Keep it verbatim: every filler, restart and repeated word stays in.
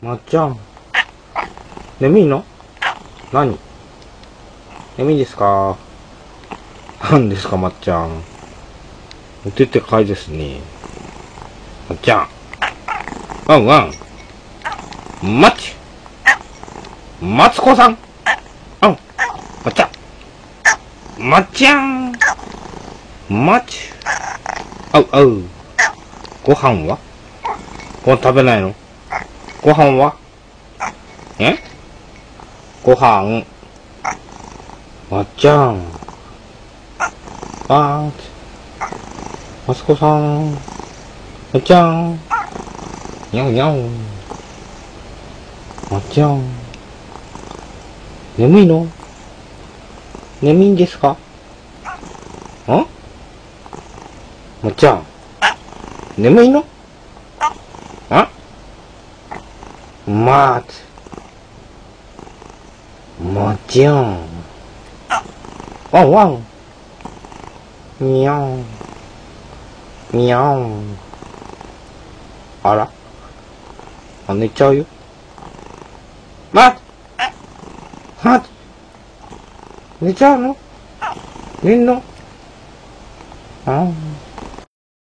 まっちゃん。眠いの？何？眠いですか？何ですか、まっちゃん。おててかいですね。まっちゃん。ワンワン。マッチ。マツコさん。うん。まっちゃん。まっちゃん。マッチ。あうあう。ご飯は？ご飯食べないの？ご飯は？え？ご飯。まっちゃん。あーつ。マツコさん。まっちゃん。にゃんにゃん。まっちゃん。眠いの？眠いんですか？ん？まっちゃん。眠いの？ん？まーつ。まっちゃん。ワンワン。にゃん。にゃん。あら？あ、寝ちゃうよ。まっまっ寝ちゃうの？寝んの？あん。